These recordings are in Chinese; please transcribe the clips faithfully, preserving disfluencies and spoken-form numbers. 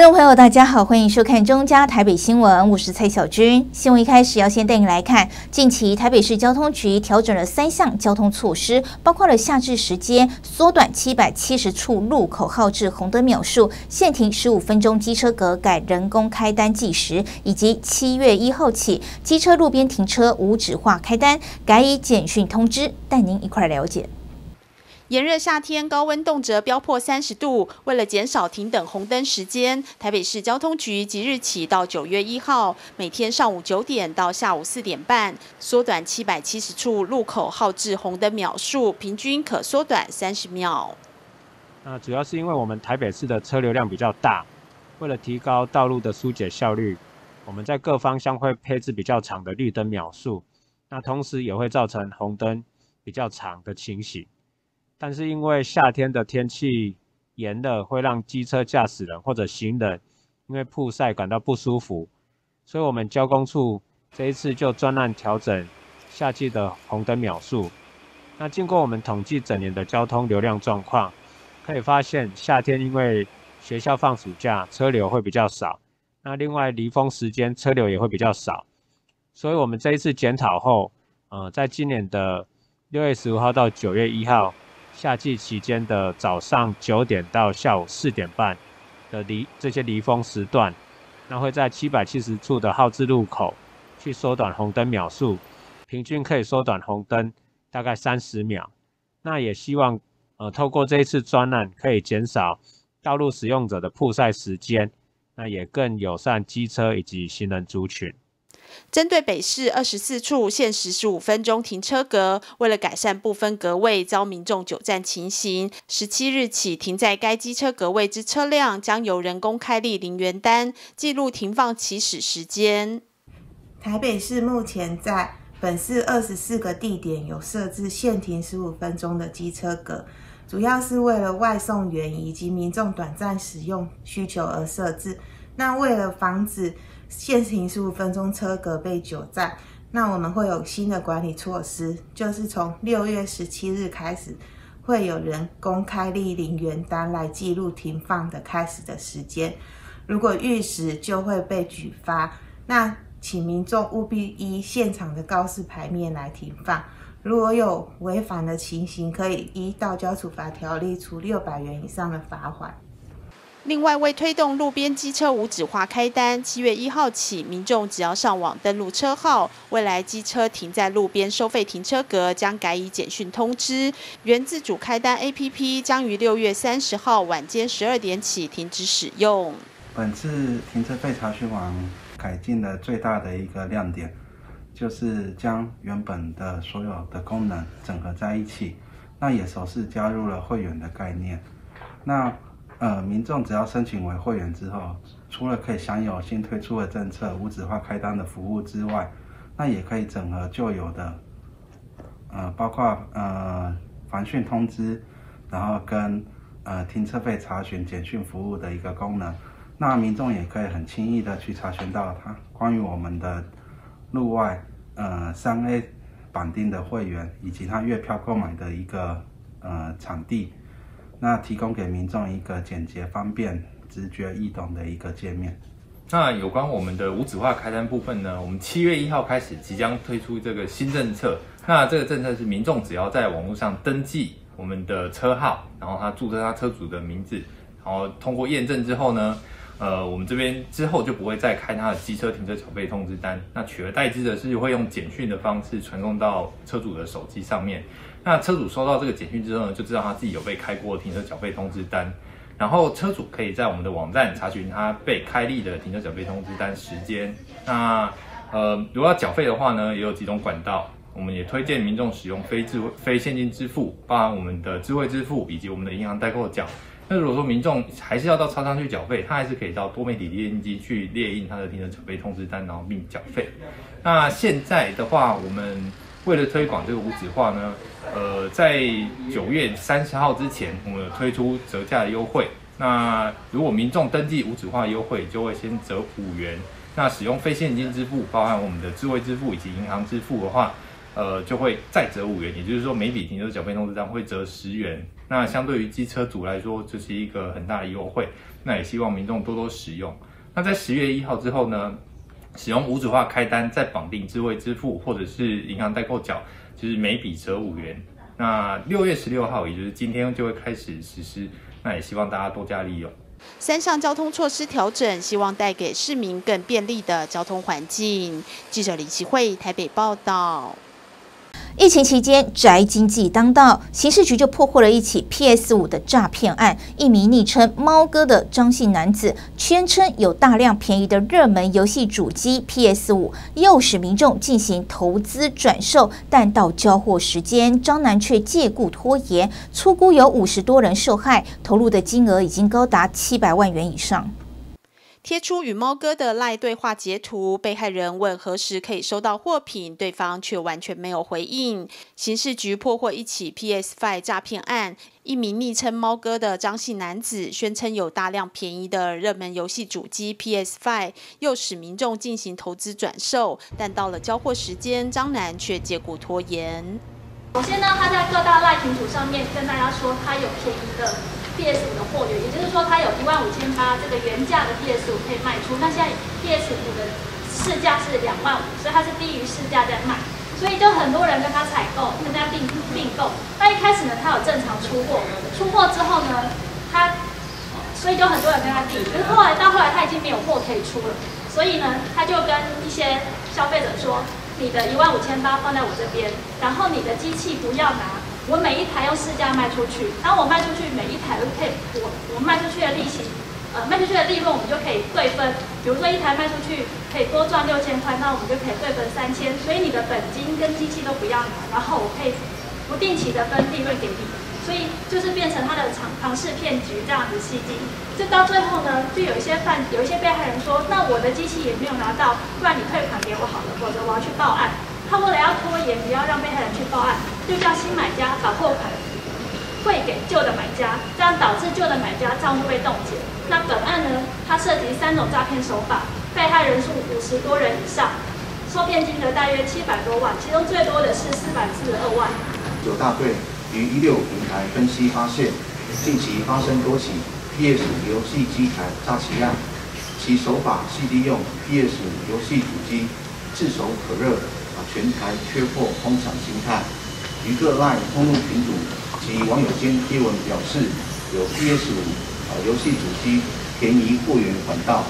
众朋友，大家好，欢迎收看中嘉台北新闻，我是蔡小军。新闻一开始要先带你来看，近期台北市交通局调整了三项交通措施，包括了夏至时间缩短七百七十处路口号志红灯秒数，限停十五分钟机车格改人工开单计时，以及七月一号起机车路边停车无纸化开单改以简讯通知，带您一块了解。 炎热夏天，高温动辄飙破三十度。为了减少停等红灯时间，台北市交通局即日起到九月一号，每天上午九点到下午四点半，缩短七百七十处路口号志红灯秒数，平均可缩短三十秒。 那主要是因为我们台北市的车流量比较大，为了提高道路的疏解效率，我们在各方向会配置比较长的绿灯秒数，那同时也会造成红灯比较长的情形。但是因为夏天的天气炎热，会让机车驾驶人或者行人因为曝晒感到不舒服，所以我们交工处这一次就专案调整夏季的红灯秒数。那经过我们统计整年的交通流量状况，可以发现夏天因为学校放暑假，车流会比较少，那另外离峰时间车流也会比较少，所以我们这一次检讨后，呃，在今年的六月十五号到九月一号夏季期间的早上九点到下午四点半的离这些离峰时段，那会在七百七十处的号志路口去缩短红灯秒数，平均可以缩短红灯大概三十秒。那也希望呃透过这一次专案，可以减少道路使用者的曝晒时间，那也更友善机车以及行人族群。 针对北市二十四处限时十五分钟停车格，为了改善不分格位遭民众久站情形，十七日起停在该机车格位之车辆将由人工开立零元单，记录停放起始时间。 台北市目前在本市二十四个地点有设置限停十五分钟的机车格，主要是为了外送员以及民众短暂使用需求而设置。那为了防止限停十五分钟车格被久站，那我们会有新的管理措施，就是从六月十七日开始，会有人工开立零元单来记录停放的开始的时间，如果逾时就会被举发。那请民众务必依现场的告示牌面来停放，如果有违反的情形，可以依道交处罚条例处六百元以上的罚款。 另外，为推动路边机车无纸化开单，七月一号起，民众只要上网登录车号，未来机车停在路边收费停车格将改以简讯通知。原自主开单 A P P 将于六月三十号晚间十二点起停止使用。 本次停车费查询网改进的最大的一个亮点，就是将原本的所有的功能整合在一起，那也首次加入了会员的概念。那呃，民众只要申请为会员之后，除了可以享有新推出的政策无纸化开单的服务之外，那也可以整合旧有的，呃，包括呃繁讯通知，然后跟呃停车费查询简讯服务的一个功能。那民众也可以很轻易的去查询到它关于我们的路外呃三 A 绑定的会员以及他月票购买的一个呃场地。那提供给民众一个简洁、方便、直觉易懂的一个界面。 那有关我们的无纸化开单部分呢，我们七月一号开始即将推出这个新政策。那这个政策是民众只要在网络上登记我们的车号，然后他注册他车主的名字，然后通过验证之后呢，呃，我们这边之后就不会再开他的机车停车缴费通知单，那取而代之的是会用简讯的方式传送到车主的手机上面。那车主收到这个简讯之后呢，就知道他自己有被开过停车缴费通知单，然后车主可以在我们的网站查询他被开立的停车缴费通知单时间。那呃，如果要缴费的话呢，也有几种管道，我们也推荐民众使用非智非现金支付，包含我们的智慧支付以及我们的银行代扣缴。那如果说民众还是要到超商去缴费，他还是可以到多媒体列印机去列印他的停车缴费通知单，然后并缴费。那现在的话，我们为了推广这个无纸化呢，呃，在九月三十号之前，我们有推出折价的优惠。那如果民众登记无纸化优惠，就会先折五元。那使用非现金支付，包含我们的智慧支付以及银行支付的话， 呃就会再折五元，也就是说每笔停车缴费通知单会折十元。那相对于机车族来说，这是一个很大的优惠。那也希望民众多多使用。那在十月一号之后呢，使用无纸化开单，再绑定智慧支付或者是银行代扣缴，就是每笔折五元。那六月十六号，也就是今天就会开始实施。那也希望大家多加利用。 三项交通措施调整，希望带给市民更便利的交通环境。记者李奇慧台北报道。 疫情期间，宅经济当道，刑事局就破获了一起 P S 五 的诈骗案。一名昵称猫哥的张姓男子，宣称有大量便宜的热门游戏主机 P S 五， 诱使民众进行投资转售，但到交货时间，张男却借故拖延，粗估有五十多人受害，投入的金额已经高达七百万元以上。 贴出与猫哥的赖对话截图，被害人问何时可以收到货品，对方却完全没有回应。刑事局破获一起 P S 五 诈骗案，一名昵称猫哥的张姓男子宣称有大量便宜的热门游戏主机 P S 五， 诱使民众进行投资转售，但到了交货时间，张男却借故拖延。 首先呢，他在各大赖群组上面跟大家说他有便宜的P S 五 的货源，也就是说它有一万五千八这个原价的 P S 五 可以卖出，那现在 P S 五 的市价是两万五，所以它是低于市价在卖，所以就很多人跟他采购，跟他订订购。那一开始呢，他有正常出货，出货之后呢，他所以就很多人跟他订，可是后来到后来他已经没有货可以出了，所以呢，他就跟一些消费者说，你的一万五千八放在我这边，然后你的机器不要拿。我每一台用市价卖出去，然后我卖出去每一台都可以，我我卖出去的利息，呃，卖出去的利润我们就可以对分。比如说一台卖出去可以多赚六千块，那我们就可以对分三千。所以你的本金跟机器都不要拿，然后我可以不定期的分利润给你。所以就是变成他的尝庞氏骗局这样子吸金。就到最后呢，就有一些犯有一些被害人说，那我的机器也没有拿到，不然你退款给我好了，否则我要去报案。他为了要拖延，不要让被害人去报案，就叫新买家把货款汇给旧的买家，这样导致旧的买家账户被冻结。那本案呢，它涉及三种诈骗手法，被害人数五十多人以上，受骗金额大约七百多万，其中最多的是四百四十二万。 九大队于一六平台分析发现，近期发生多起 P S 五 游戏机台诈欺案，其手法系利用 P S 五 游戏主机炙手可热。全台缺货哄抢心态，于各赖通路群组及网友间贴文表示有 P S 五 游戏主机便宜货源管道，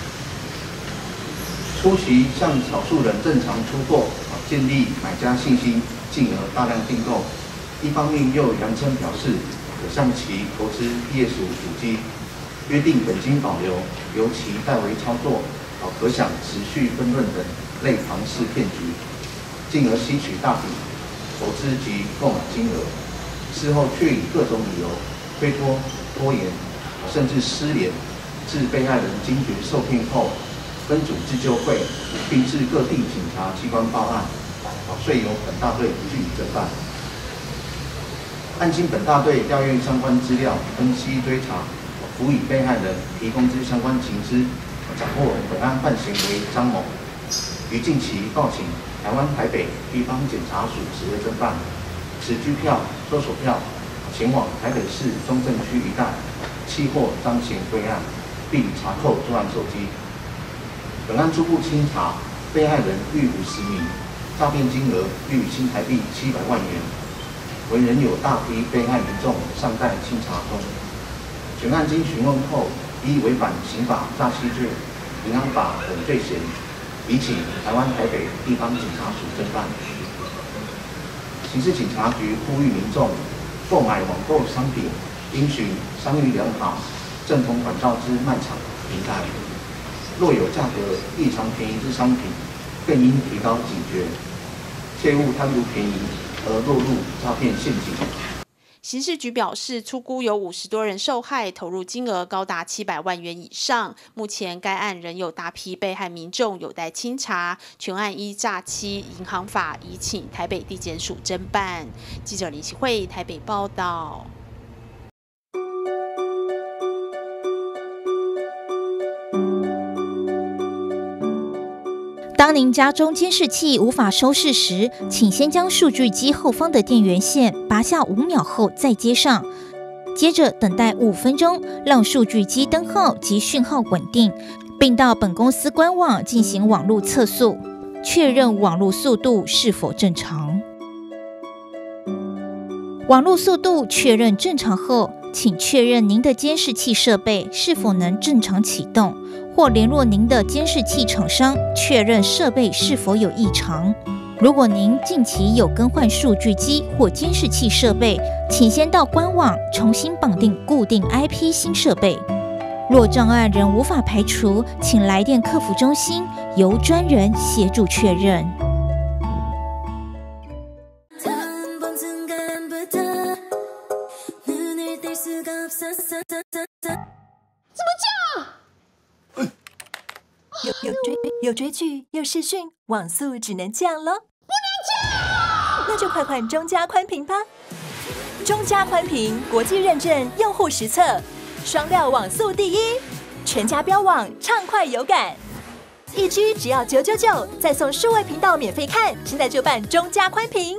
初期向少数人正常出货，建立买家信心，进而大量订购。一方面又扬称表示可向其投资 P S 五 主机，约定本金保留，由其代为操作，可享持续分润等类庞氏骗局。进而吸取大笔投资及购买金额，事后却以各种理由推脱、拖延，甚至失联，致被害人惊觉受骗后，分组自救会，并至各地警察机关报案，遂由本大队据理侦办。案经本大队调阅相关资料，分析追查，辅以被害人提供之相关情资，掌握本案犯行为张某，于近期报请台湾台北地方检察署指挥侦办，持居票、搜索票前往台北市中正区一带，弃获张姓归案，并查扣作案手机。本案初步清查，被害人逾五十名，诈骗金额逾新台币七百万元，为仍有大批被害民众尚待清查中。全案经询问后，依违反刑法诈欺罪、银行法等罪嫌，移请台湾台北地方警察署侦办。刑事警察局呼吁民众购买网购商品，应循商誉良好、正统管道之卖场平台。若有价格异常便宜之商品，更应提高警觉，切勿贪图便宜而落入诈骗陷阱。 刑事局表示，初估有五十多人受害，投入金额高达七百万元以上。目前该案仍有大批被害民众有待清查，全案依诈欺银行法移请台北地检署侦办。记者林启慧台北报道。 当您家中监视器无法收视时，请先将数据机后方的电源线拔下五秒后再接上，接着等待五分钟，让数据机灯号及讯号稳定，并到本公司官网进行网络测速，确认网络速度是否正常。网络速度确认正常后，请确认您的监视器设备是否能正常启动，或联络您的监视器厂商确认设备是否有异常。如果您近期有更换数据机或监视器设备，请先到官网重新绑定固定 I P 新设备。若障碍仍无法排除，请来电客服中心，由专人协助确认。 怎么降？ 有有追有追剧有视讯，网速只能降咯。 不能降！ 那就快换中加宽屏吧。中加宽屏国际认证，用户实测，双料网速第一，全家标网畅快有感。一 G 只要九九九，再送数位频道免费看，现在就办中加宽屏。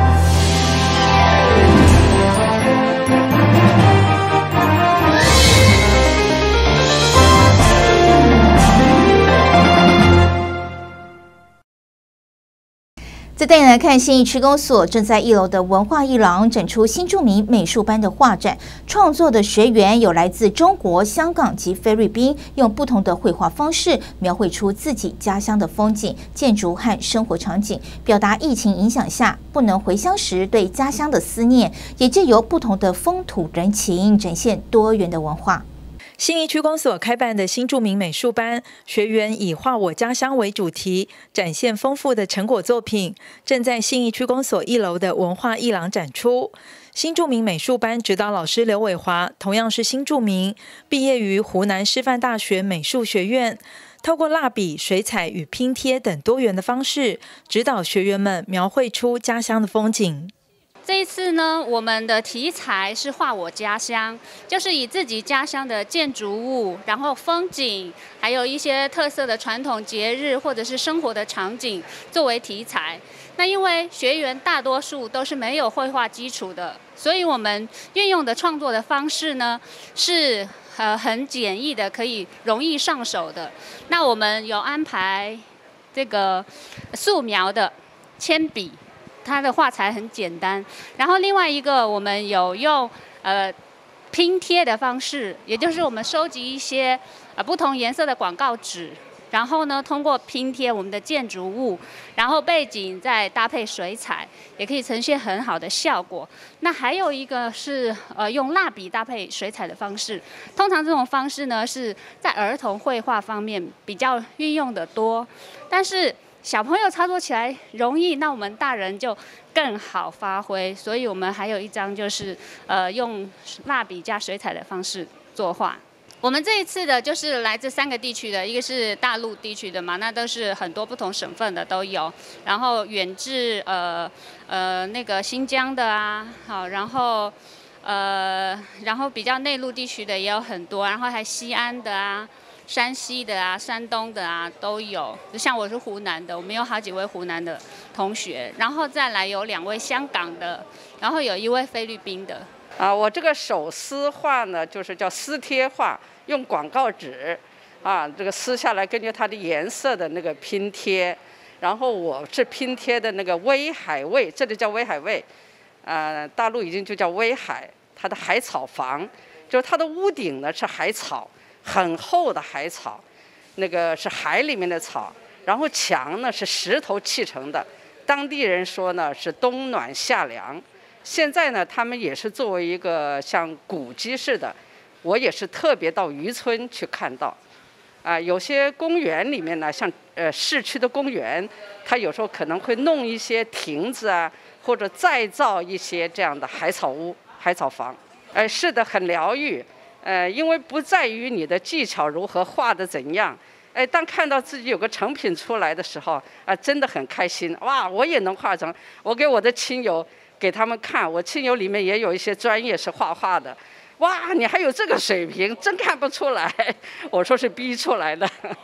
再带你来看信义区公所正在一楼的文化艺廊展出新著名美术班的画展，创作的学员有来自中国、香港及菲律宾，用不同的绘画方式描绘出自己家乡的风景、建筑和生活场景，表达疫情影响下不能回乡时对家乡的思念，也借由不同的风土人情，展现多元的文化。 信义区公所开办的新著名美术班，学员以画我家乡为主题，展现丰富的成果作品，正在信义区公所一楼的文化艺廊展出。新著名美术班指导老师刘伟华同样是新著名，毕业于湖南师范大学美术学院，透过蜡笔、水彩与拼贴等多元的方式，指导学员们描绘出家乡的风景。 这一次呢，我们的题材是画我家乡，就是以自己家乡的建筑物，然后风景，还有一些特色的传统节日或者是生活的场景作为题材。那因为学员大多数都是没有绘画基础的，所以我们运用的创作的方式呢是呃很简易的，可以容易上手的。那我们有安排这个素描的铅笔。它的画材很简单，然后另外一个我们有用呃拼贴的方式，也就是我们收集一些呃不同颜色的广告纸，然后呢通过拼贴我们的建筑物，然后背景再搭配水彩，也可以呈现很好的效果。那还有一个是呃用蜡笔搭配水彩的方式，通常这种方式呢是在儿童绘画方面比较运用的多，但是小朋友操作起来容易，那我们大人就更好发挥。所以我们还有一张就是呃用蜡笔加水彩的方式作画。我们这一次的就是来自三个地区的，一个是大陆地区的嘛，那都是很多不同省份的都有，然后远至呃呃那个新疆的啊，好，然后呃然后比较内陆地区的也有很多，然后还西安的啊。山西的啊，山东的啊都有，像我是湖南的，我们有好几位湖南的同学，然后再来有两位香港的，然后有一位菲律宾的。 啊，我这个手撕画呢，就是叫撕贴画，用广告纸，啊，这个撕下来，根据它的颜色的那个拼贴，然后我是拼贴的那个威海卫，这里叫威海卫，呃，大陆已经就叫威海，它的海草房，就是它的屋顶呢是海草。很厚的海草，那个是海里面的草，然后墙呢是石头砌成的，当地人说呢是冬暖夏凉。现在呢，他们也是作为一个像古迹似的，我也是特别到渔村去看到，啊、呃，有些公园里面呢，像呃市区的公园，它有时候可能会弄一些亭子啊，或者再造一些这样的海草屋、海草房，呃，是的，很疗愈。呃，因为不在于你的技巧如何，画的怎样，哎，当看到自己有个成品出来的时候，啊、呃，真的很开心。哇，我也能画成。我给我的亲友给他们看，我亲友里面也有一些专业是画画的。哇，你还有这个水平，真看不出来。我说是逼出来的。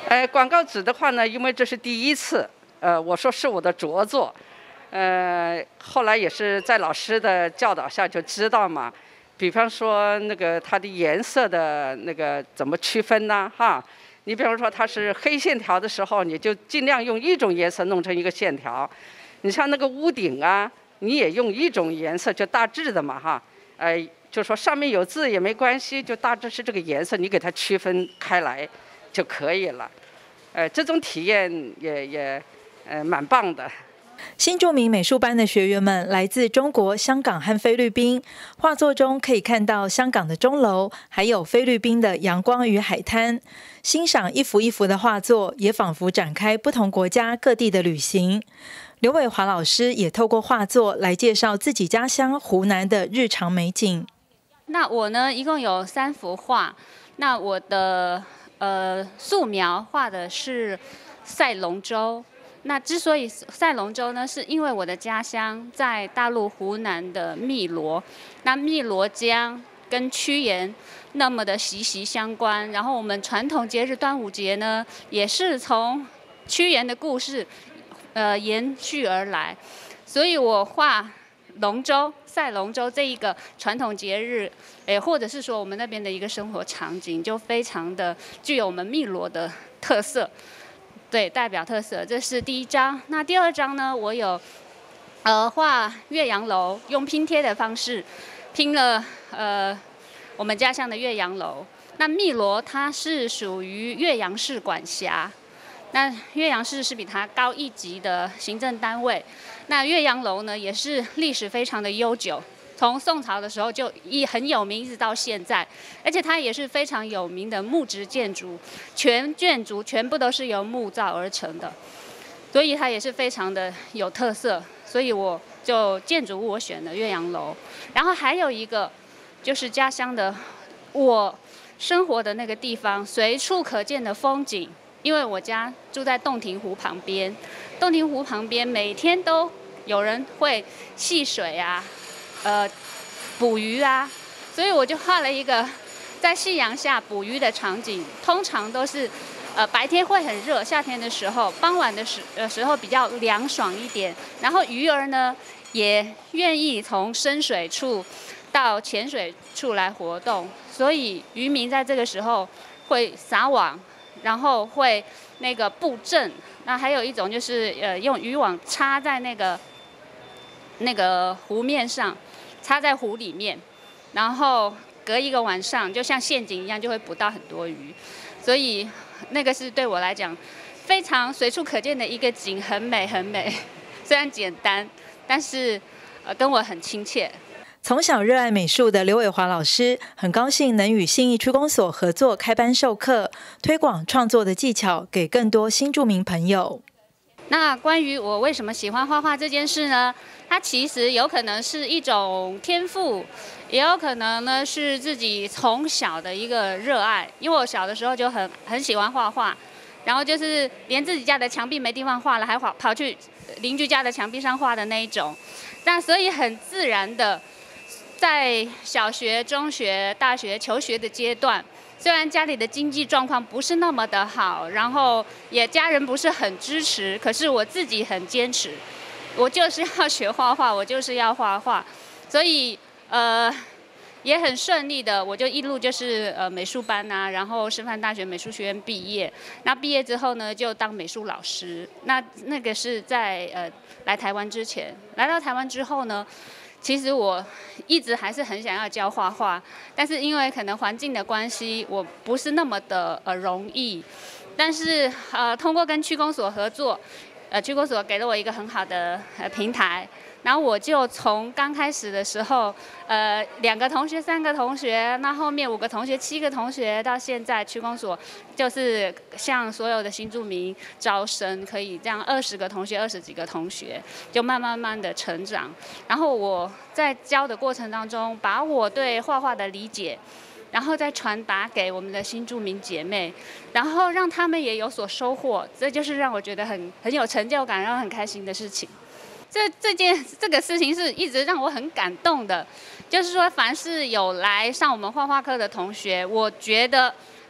呃，广告纸的话呢，因为这是第一次，呃，我说是我的着作，呃，后来也是在老师的教导下就知道嘛，比方说那个它的颜色的那个怎么区分呢？哈，你比方说它是黑线条的时候，你就尽量用一种颜色弄成一个线条，你像那个屋顶啊，你也用一种颜色，就大致的嘛，哈，呃，就说上面有字也没关系，就大致是这个颜色，你给它区分开来就可以了。呃，这种体验也也呃蛮棒的。 新著名美术班的学员们来自中国、香港和菲律宾，画作中可以看到香港的钟楼，还有菲律宾的阳光与海滩。欣赏一幅一幅的画作，也仿佛展开不同国家各地的旅行。刘伟华老师也透过画作来介绍自己家乡湖南的日常美景。 那我呢，一共有三幅画。那我的呃素描画的是赛龙舟。那之所以赛龙舟呢，是因为我的家乡在大陆湖南的汨罗，那汨罗江跟屈原那么的息息相关。然后我们传统节日端午节呢，也是从屈原的故事呃延续而来，所以我画龙舟、赛龙舟这一个传统节日，诶，或者是说我们那边的一个生活场景，就非常的具有我们汨罗的特色，对，代表特色。这是第一张。那第二张呢，我有呃画岳阳楼，用拼贴的方式拼了呃我们家乡的岳阳楼。那汨罗它是属于岳阳市管辖。那岳阳市是比它高一级的行政单位。那岳阳楼呢，也是历史非常的悠久，从宋朝的时候就一很有名，一直到现在。而且它也是非常有名的木质建筑，全建筑全部都是由木造而成的，所以它也是非常的有特色。所以我就建筑物我选了岳阳楼，然后还有一个就是家乡的我生活的那个地方随处可见的风景。因为我家住在洞庭湖旁边，洞庭湖旁边每天都有人会戏水啊，呃，捕鱼啊，所以我就画了一个在夕阳下捕鱼的场景。通常都是，呃，白天会很热，夏天的时候，傍晚的时呃时候比较凉爽一点。然后鱼儿呢也愿意从深水处到浅水处来活动，所以渔民在这个时候会撒网。然后会那个布阵，那还有一种就是呃用渔网插在那个那个湖面上，插在湖里面，然后隔一个晚上就像陷阱一样，就会捕到很多鱼。所以那个是对我来讲非常随处可见的一个景，很美很美。虽然简单，但是呃跟我很亲切。 从小热爱美术的刘伟华老师，很高兴能与信义区公所合作开班授课，推广创作的技巧给更多新住民朋友。 那关于我为什么喜欢画画这件事呢？它其实有可能是一种天赋，也有可能呢是自己从小的一个热爱。因为我小的时候就很很喜欢画画，然后就是连自己家的墙壁没地方画了，还跑跑去邻居家的墙壁上画的那一种。那所以很自然的。在小学、中学、大学求学的阶段，虽然家里的经济状况不是那么的好，然后也家人不是很支持，可是我自己很坚持，我就是要学画画，我就是要画画，所以呃也很顺利的，我就一路就是呃美术班啊，然后师范大学美术学院毕业。那毕业之后呢，就当美术老师。那那个是在呃来台湾之前，来到台湾之后呢。其实我一直还是很想要教画画，但是因为可能环境的关系，我不是那么的呃容易。但是呃，通过跟区公所合作，呃，区公所给了我一个很好的呃平台，然后我就从刚开始的时候，呃，两个同学、三个同学，那后面五个同学、七个同学，到现在区公所就是向所有的新住民招生，可以这样二十个同学、二十几个同学，就慢慢慢的成长。然后我在教的过程当中，把我对画画的理解，然后再传达给我们的新住民姐妹，然后让他们也有所收获，这就是让我觉得很很有成就感，然后很开心的事情。这这件这个事情是一直让我很感动的，就是说，凡是有来上我们画画课的同学，我觉得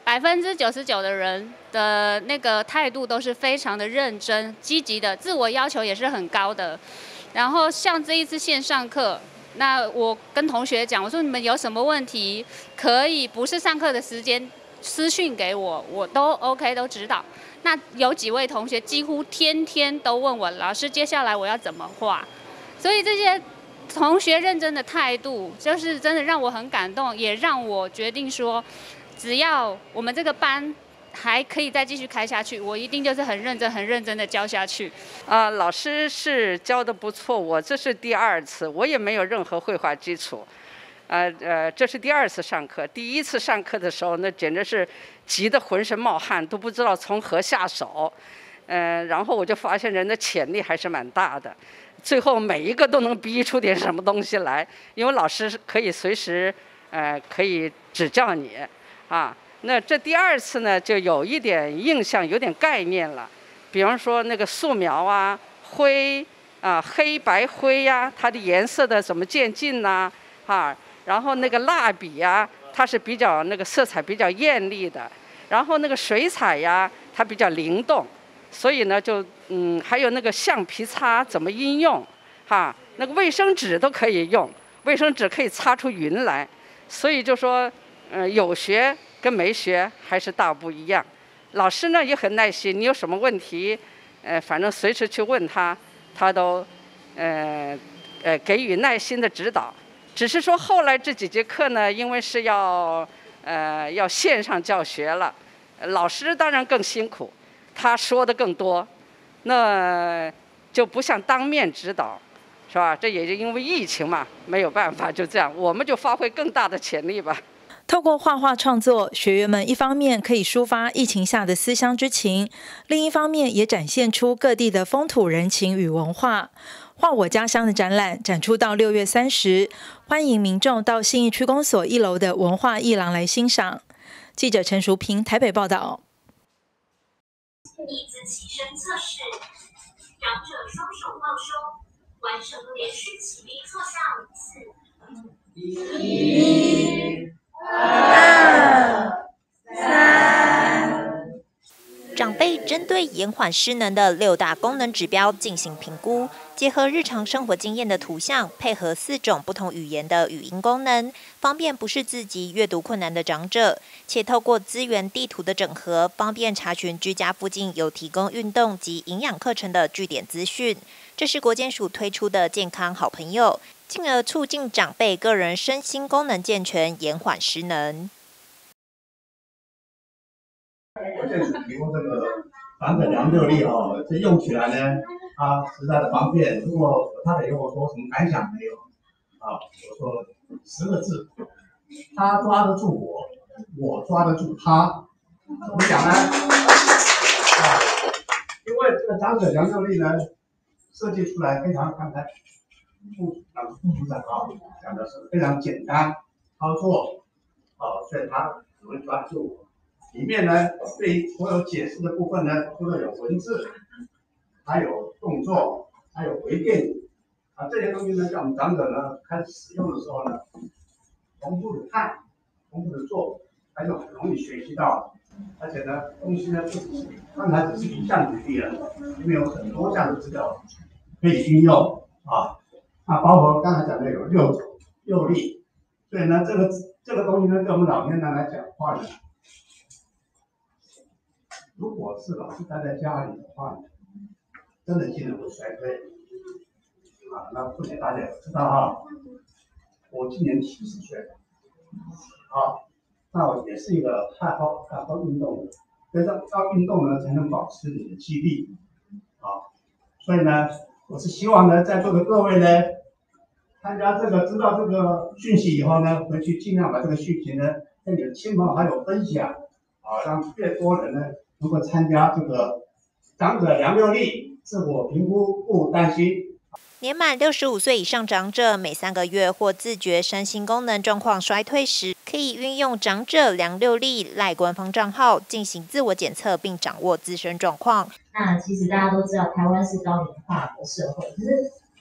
百分之九十九的人的那个态度都是非常的认真、积极的，自我要求也是很高的。然后像这一次线上课，那我跟同学讲，我说你们有什么问题，可以不是上课的时间私讯给我，我都 OK 都指导。那有几位同学几乎天天都问我，老师接下来我要怎么画，所以这些同学认真的态度，就是真的让我很感动，也让我决定说，只要我们这个班还可以再继续开下去，我一定就是很认真、很认真的教下去。 啊、呃，老师是教的不错，我这是第二次，我也没有任何绘画基础，呃呃，这是第二次上课。第一次上课的时候，那简直是急得浑身冒汗，都不知道从何下手。嗯、呃，然后我就发现人的潜力还是蛮大的，最后每一个都能逼出点什么东西来，因为老师可以随时呃可以指教你啊。那这第二次呢，就有一点印象，有点概念了。比方说那个素描啊、灰啊、黑白灰呀、啊，它的颜色的怎么渐进呐、啊，啊，然后那个蜡笔呀、啊，它是比较那个色彩比较艳丽的，然后那个水彩呀，它比较灵动，所以呢，就嗯，还有那个橡皮擦怎么应用，哈、啊，那个卫生纸都可以用，卫生纸可以擦出云来，所以就说，嗯、呃，有学跟没学还是大不一样。老师呢也很耐心，你有什么问题，呃，反正随时去问他，他都，呃，呃，给予耐心的指导。只是说后来这几节课呢，因为是要，呃，要线上教学了，老师当然更辛苦，他说的更多，那就不像当面指导，是吧？这也就因为疫情嘛，没有办法，就这样，我们就发挥更大的潜力吧。 透过画画创作，学员们一方面可以抒发疫情下的思乡之情，另一方面也展现出各地的风土人情与文化。画我家乡的展览展出到六月三十，欢迎民众到信义区公所一楼的文化艺廊来欣赏。记者陈淑平台北报道。 一字起身测试，长者双手抱胸，完成连续起立坐下五次。一。二三， 长辈针对延缓失能的六大功能指标进行评估，结合日常生活经验的图像，配合四种不同语言的语音功能，方便不是字级阅读困难的长者，且透过资源地图的整合，方便查询居家附近有提供运动及营养课程的据点资讯。这是国健署推出的健康好朋友，进而促进长辈个人身心功能健全，延缓失能。 国健署提供这个版本良六力哦，这用起来呢，它实在的方便。如果他得跟我说什么感想没有？啊，我说十个字，他抓得住我，我抓得住他。怎么讲呢？啊，因为这个长者良六力呢，设计出来非常刚才副啊副组长啊讲的是非常简单操作，啊，所以他只会抓住我。里面呢，对于所有解释的部分呢，除了有文字，还有动作，还有微电影啊，这些东西呢，在我们长者呢开始使用的时候呢，重复的看，重复的做，还是很容易学习到。而且呢，东西呢不只是刚才只是一项举例了，里面有很多项的资料可以运用啊。那包括刚才讲的有六种六力，所以呢，这个这个东西呢，对我们老年人来讲话呢。如果是老是待在家里的话呢，真的技能会衰退啊。那不仅大家也知道啊，我今年七十岁了啊，那我也是一个爱好爱好运动的，所以要要运动呢才能保持你的肌力啊。所以呢，我是希望呢，在座的各位呢，参加这个知道这个讯息以后呢，回去尽量把这个讯息呢跟你的亲朋好友分享啊，让越多人呢。如果参加这个长者良六力自我评估，不担心。 年满六十五岁以上长者，每三个月或自觉身心功能状况衰退时，可以运用长者良六力赖官方账号进行自我检测，并掌握自身状况。 那其实大家都知道，台湾是高龄化的社会，可是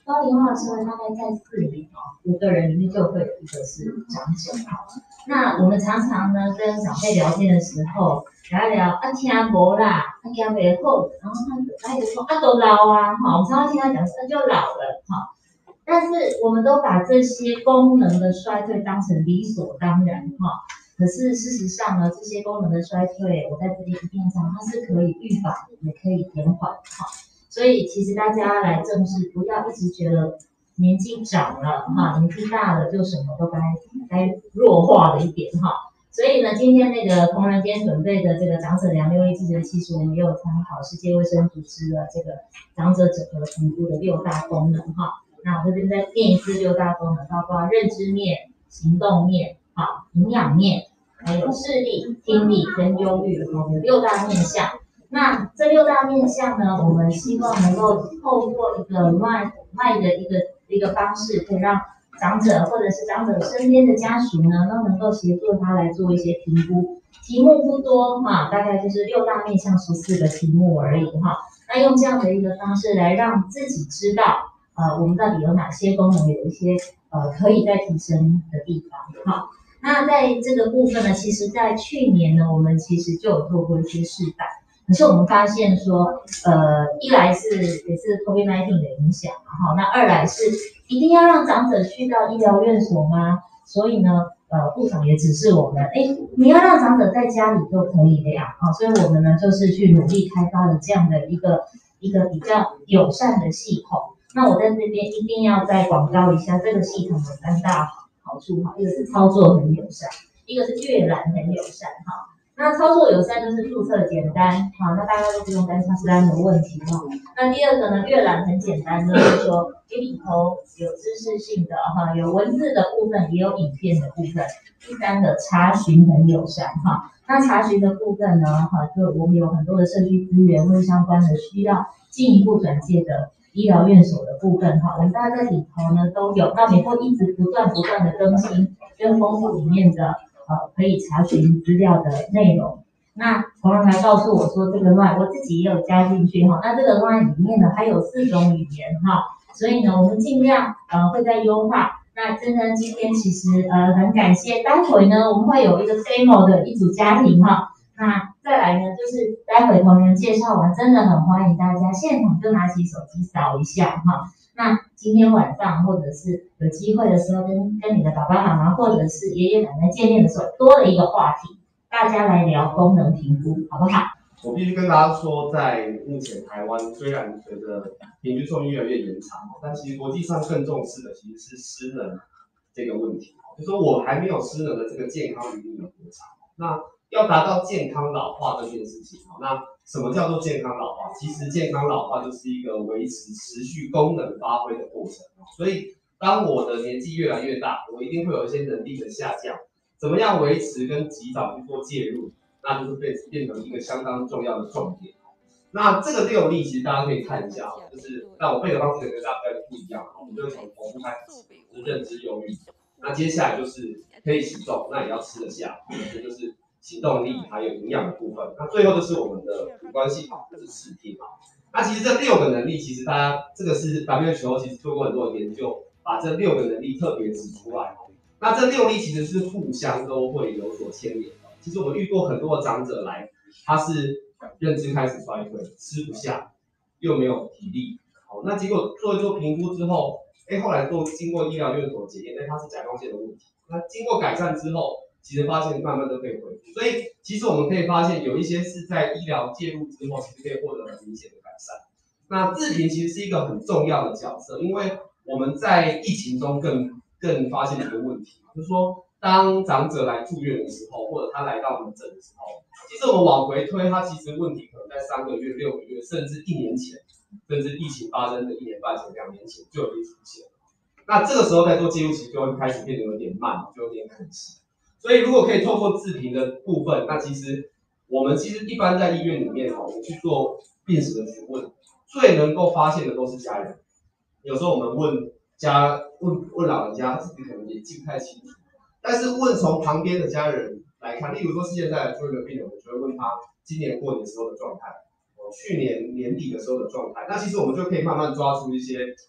高龄化社会大概在四名哦，五个人里面就会有一个是长者哦。那我们常常呢跟长辈聊天的时候，聊一聊啊听无啦，啊听袂好，然后他他就说啊都老啊，哈，我们常常听他讲那就老了哈。但是我们都把这些功能的衰退当成理所当然哈。可是事实上呢，这些功能的衰退，我在这里一定讲，它是可以预防的，也可以延缓哈。所以其实大家来正视，不要一直觉得年纪长了哈，年纪大了就什么都该该弱化了一点哈。所以呢，今天那个同仁今天准备的这个长者良六益计时，其实我们也有参考世界卫生组织的这个长者整合评估的六大功能哈。那我这边再念一次六大功能，包括认知面、行动面、好营养面，还有视力、听力跟忧郁，好有六大面向。那这六大面向呢，我们希望能够透过一个外外的一个一个方式，可以让长者或者是长者身边的家属呢，都能够协助他来做一些评估。题目不多哈，大概就是六大面向十四个题目而已哈。那用这样的一个方式来让自己知道，呃，我们到底有哪些功能，有一些呃可以再提升的地方哈。那在这个部分呢，其实在去年呢，我们其实就有做过一些示范。可是我们发现说，呃，一来是也是 COVID 十九 的影响，哈，那二来是一定要让长者去到医疗院所吗？所以呢，呃，部长也指示我们，哎，你要让长者在家里就可以的呀，啊，所以我们呢就是去努力开发了这样的一个一个比较友善的系统。那我在这边一定要再广告一下这个系统的三大好处哈，一个是操作很友善，一个是阅览很友善哈。那操作友善就是注册简单，好，那大家都不用担心是单的问题哈。那第二个呢，阅览很简单，就是说里头有知识性的哈，有文字的部分，也有影片的部分。第三个查询很友善哈。那查询的部分呢，哈，就我们有很多的社区资源或者相关的需要进一步转介的医疗院所的部分哈，我们大家在里头呢都有，那也会一直不断不断的更新跟丰富里面的。呃，可以查询资料的内容。那同仁还告诉我说，这个 line 我自己也有加进去哈。那这个 line 里面呢，还有四种语言哈，所以呢，我们尽量呃会在优化。那真的今天其实呃很感谢，待会呢我们会有一个 demo 的一组家庭哈。那再来呢，就是待会同仁介绍完，真的很欢迎大家现场就拿起手机扫一下哈。那今天晚上或者是有机会的时候跟，跟你的爸爸妈妈或者是爷爷奶奶见面的时候，多了一个话题，大家来聊功能评估，好不好？ 我必须跟大家说，在目前台湾虽然随着平均寿命越来越延长，但其实国际上更重视的其实是失能这个问题。就说我还没有失能的这个健康余命有多长？那要达到健康老化这件事情，那什么叫做健康老化？其实健康老化就是一个维持持续功能发挥的过程。所以当我的年纪越来越大，我一定会有一些能力的下降。怎么样维持跟及早去做介入，那就是变变成一个相当重要的重点。那这个六例其实大家可以看一下，就是那我背的方式跟大家不一样，我们就从头部开始，就是认知忧郁。那接下来就是可以行动，那也要吃得下，这就是行动力还有营养的部分。那最后就是我们的五官系统，就是视听嘛。那其实这六个能力，其实大家这个是 W H O 其实做过很多的研究，把这六个能力特别指出来。那这六例其实是互相都会有所牵连的。其实我们遇过很多的长者来，他是认知开始衰退，吃不下，又没有体力。好，那结果做一做评估之后，哎，后来做经过医疗院所检验，那它是甲状腺的问题。那经过改善之后，其实发现慢慢都可以恢复。所以其实我们可以发现，有一些是在医疗介入之后，其实可以获得很明显的改善。那自评其实是一个很重要的角色，因为我们在疫情中更更发现一个问题，就是说，当长者来住院的时候，或者他来到门诊的时候，其实我们往回推，他其实问题可能在三个月、六个月，甚至一年前，甚至疫情发生的一年半前、两年前就已经出现了。那这个时候在做介入，其实就会开始变得有点慢，就有点可惜。所以如果可以透过自评的部分，那其实我们其实一般在医院里面我们去做病史的询问，最能够发现的都是家人。有时候我们问家问问老人家，自己可能也记不太清楚。但是问从旁边的家人来看，例如说现在做一个病人，我就会问他今年过年时候的状态，去年年底的时候的状态。那其实我们就可以慢慢抓出一些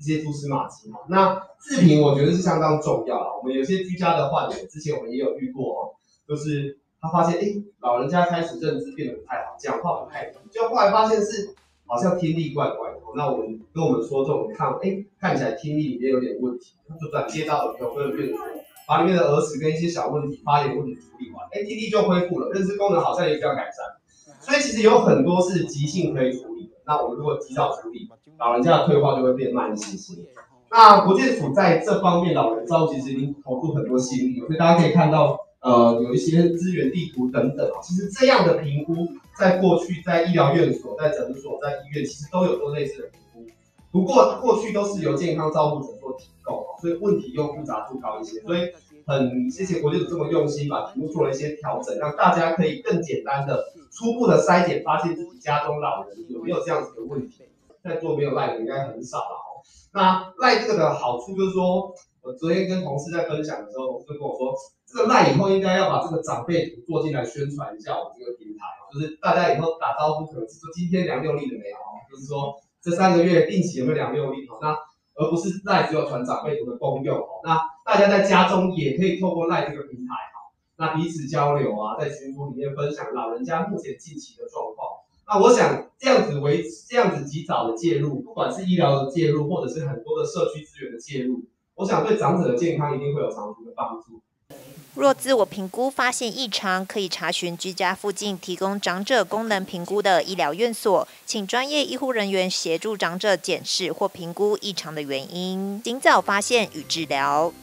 一些蛛丝马迹哈。那自评我觉得是相当重要啊。我们有些居家的患者，之前我们也有遇过哦，就是他发现，哎，老人家开始认知变得不太好，讲话不太好，就后来发现是好像听力怪怪的。那我们跟我们说这种看，哎，看起来听力里面有点问题，就转接到耳鼻喉科的院所，把里面的耳屎跟一些小问题、发炎问题处理完，哎，听力就恢复了，认知功能好像也比较改善。所以其实有很多是急性可以处理的。那我们如果及早处理，老人家的退化就会变慢性性。那国健署在这方面老人照其实已经投入很多心力，所以大家可以看到。呃，有一些资源地图等等啊，其实这样的评估，在过去在医疗院所、在诊所、在医院，其实都有做类似的评估。不过过去都是由健康照护者做提供，所以问题又复杂度高一些。所以很谢谢国健署这么用心，把题目做了一些调整，让大家可以更简单的、初步的筛检，发现自己家中老人有没有这样子的问题。在座没有赖的应该很少了哦。那赖这个的好处就是说，我昨天跟同事在分享的时候，同事跟我说。这个赖以后应该要把这个长辈图做进来宣传一下我们这个平台，就是大家以后打招呼可能是说今天量六粒了没有，就是说这三个月定期有没有量六粒，那而不是赖只有传长辈图的功用。那大家在家中也可以透过赖这个平台，那彼此交流啊，在群组里面分享老人家目前近期的状况。那我想这样子为这样子及早的介入，不管是医疗的介入，或者是很多的社区资源的介入，我想对长者的健康一定会有长足的帮助。 若自我评估发现异常，可以查询居家附近提供长者功能评估的医疗院所，请专业医护人员协助长者检视或评估异常的原因，尽早发现与治疗。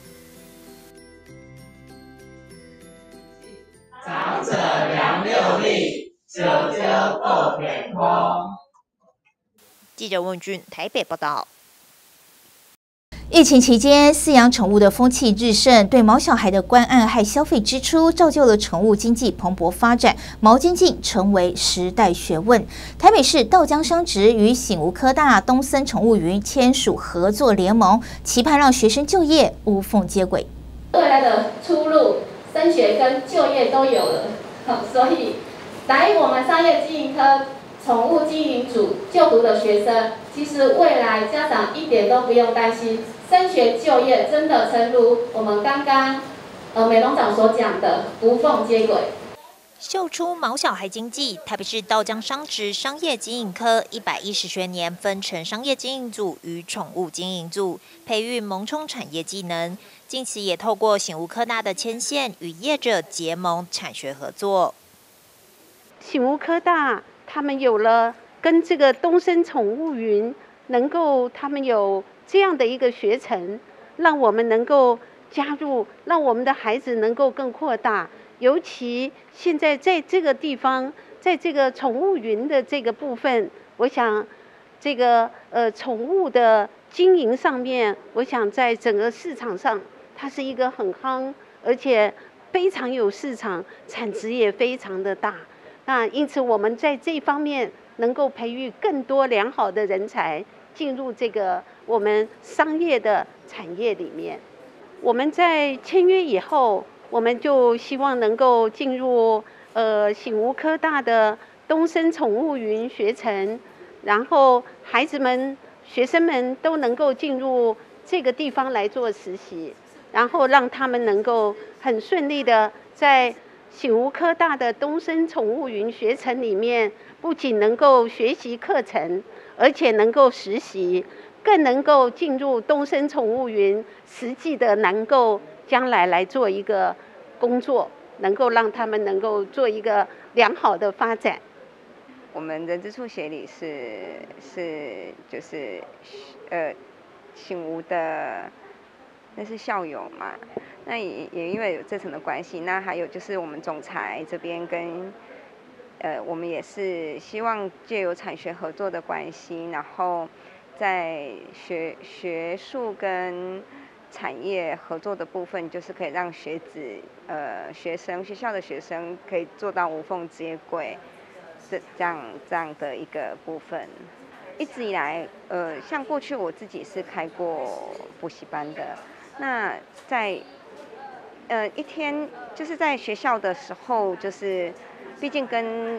长者量六粒，啾啾够健康。 记者问俊台北报道。 疫情期间，饲养宠物的风气日盛，对毛小孩的关爱和消费支出，造就了宠物经济蓬勃发展，毛经济成为时代学问。台北市稻江商职与醒吾科大东森宠物云签署合作联盟，期盼让学生就业无缝接轨。 未来的出路，升学跟就业都有了，所以来我们商业经营科宠物经营组就读的学生，其实未来家长一点都不用担心。升学就业真的诚如我们刚刚呃美容长所讲的无缝接轨。 秀出毛小孩经济，台北市稻江商职商业经营科一百一十学年分成商业经营组与宠物经营组，培育萌宠产业技能。近期也透过醒吾科大的牵线，与业者结盟产学合作。 醒吾科大他们有了跟这个东森宠物云能够他们有这样的一个学程，让我们能够加入，让我们的孩子能够更扩大。尤其现在在这个地方，在这个宠物云的这个部分，我想这个呃宠物的经营上面，我想在整个市场上，它是一个很夯，而且非常有市场，产值也非常的大。那因此我们在这方面能够培育更多良好的人才进入这个我们商业的产业里面。我们在签约以后，我们就希望能够进入呃醒吾科大的东森宠物云学程，然后孩子们、学生们都能够进入这个地方来做实习，然后让他们能够很顺利的在醒吾科大的东森宠物云学程里面，不仅能够学习课程，而且能够实习，更能够进入东森宠物云，实际的能够将来来做一个工作，能够让他们能够做一个良好的发展。 我们人之处协理是是就是呃醒吾的。那是校友嘛，那也也因为有这层的关系，那还有就是我们总裁这边跟，呃，我们也是希望借由产学合作的关系，然后在学学术跟产业合作的部分，就是可以让学子呃学生学校的学生可以做到无缝接轨，这这样这样的一个部分。一直以来，呃，像过去我自己是开过补习班的。那在呃一天就是在学校的时候，就是毕竟跟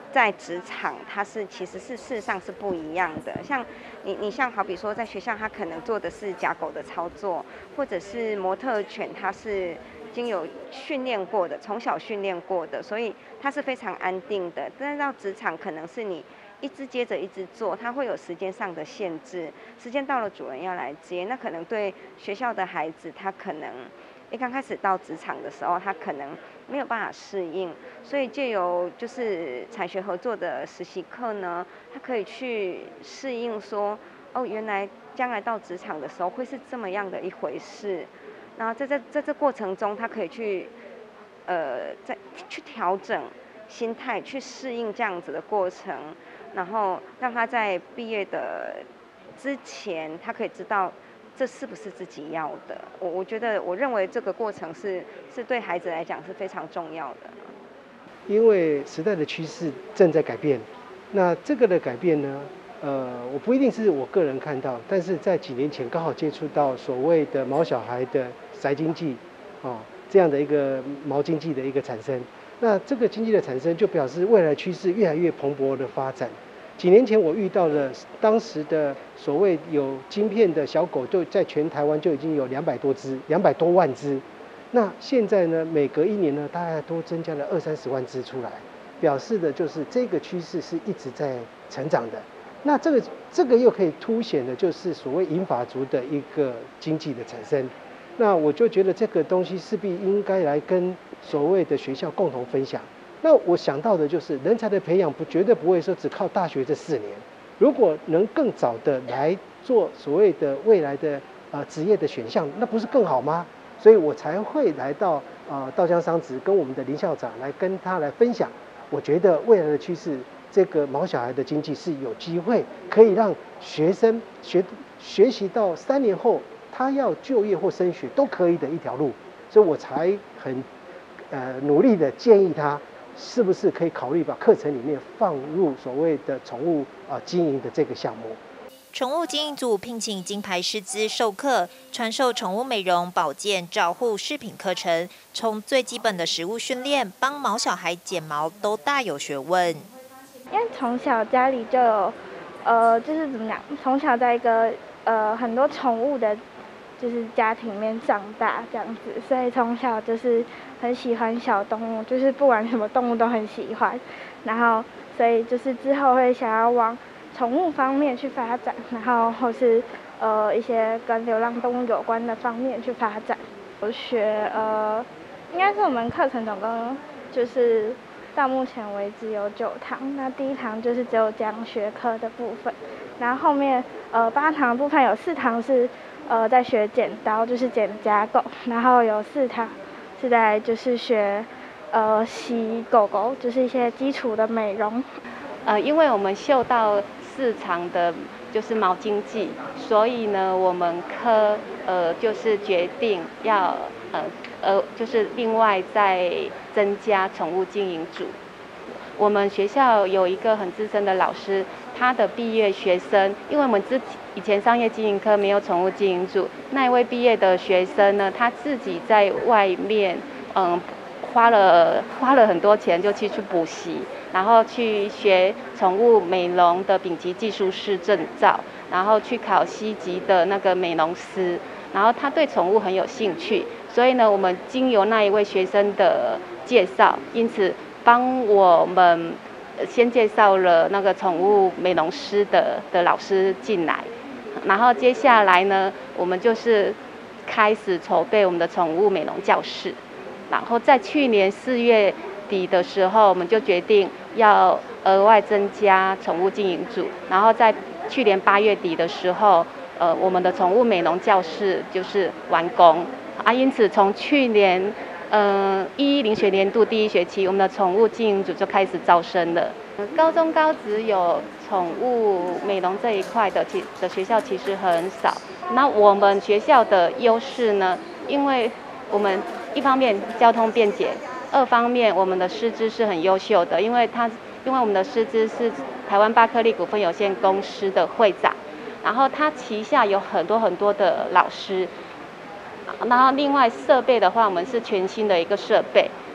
在职场，它是其实是事实上是不一样的。像你你像好比说在学校，他可能做的是假狗的操作，或者是模特犬，它是经有训练过的，从小训练过的，所以它是非常安定的。但是到职场可能是你一直接着一直做，它会有时间上的限制，时间到了主人要来接，那可能对学校的孩子，他可能一刚开始到职场的时候，他可能没有办法适应，所以借由就是产学合作的实习课呢，他可以去适应说，哦，原来将来到职场的时候会是这么样的一回事，然后在这在这过程中，他可以去呃在去调整心态，去适应这样子的过程，然后让他在毕业的之前，他可以知道这是不是自己要的。我我觉得，我认为这个过程是是对孩子来讲是非常重要的。 因为时代的趋势正在改变，那这个的改变呢，呃，我不一定是我个人看到，但是在几年前刚好接触到所谓的毛小孩的宅经济，哦，这样的一个毛经济的一个产生。那这个经济的产生，就表示未来趋势越来越蓬勃的发展。几年前我遇到了当时的所谓有晶片的小狗，就在全台湾就已经有两百多只，两百多万只。那现在呢，每隔一年呢，大概都增加了二三十万只出来，表示的就是这个趋势是一直在成长的。那这个这个又可以凸显的就是所谓银发族的一个经济的产生。那我就觉得这个东西势必应该来跟所谓的学校共同分享。那我想到的就是人才的培养不绝对不会说只靠大学这四年，如果能更早的来做所谓的未来的呃职业的选项，那不是更好吗？所以我才会来到呃稻江商职跟我们的林校长来跟他来分享。我觉得未来的趋势，这个毛小孩的经济是有机会可以让学生学学习到三年后。他要就业或升学都可以的一条路，所以我才很呃努力的建议他，是不是可以考虑把课程里面放入所谓的宠物啊、呃、经营的这个项目。 宠物经营组聘请金牌师资授课，传授宠物美容、保健、照护、饰品课程，从最基本的食物训练，帮毛小孩剪毛都大有学问。 因为从小家里就有，呃，就是怎么讲，从小在一个呃很多宠物的。就是家庭里面长大这样子，所以从小就是很喜欢小动物，就是不管什么动物都很喜欢。然后，所以就是之后会想要往宠物方面去发展，然后或是呃一些跟流浪动物有关的方面去发展。我学呃，应该是我们课程总共就是到目前为止有九堂，那第一堂就是只有讲学科的部分，然后后面呃八堂的部分有四堂是。呃，在学剪刀，就是剪家狗，然后有四堂是在就是学呃洗狗狗，就是一些基础的美容。 呃，因为我们嗅到市场的就是毛经济，所以呢，我们科呃就是决定要呃呃就是另外再增加宠物经营组。我们学校有一个很资深的老师，他的毕业学生，因为我们之以前商业经营科没有宠物经营组，那一位毕业的学生呢，他自己在外面嗯花了花了很多钱就去去补习，然后去学宠物美容的丙级技术师证照，然后去考C级的那个美容师，然后他对宠物很有兴趣，所以呢，我们经由那一位学生的介绍，因此帮我们先介绍了那个宠物美容师的的老师进来，然后接下来呢，我们就是开始筹备我们的宠物美容教室，然后在去年四月底的时候，我们就决定要额外增加宠物经营组，然后在去年八月底的时候，呃，我们的宠物美容教室就是完工啊，因此从去年。嗯，一一零学年度第一学期，我们的宠物经营组就开始招生了。高中高职有宠物美容这一块的，其的学校其实很少。那我们学校的优势呢，因为我们一方面交通便捷，二方面我们的师资是很优秀的，因为他因为我们的师资是台湾巴克利股份有限公司的会长，然后他旗下有很多很多的老师。然后另外设备的话，我们是全新的一个设备，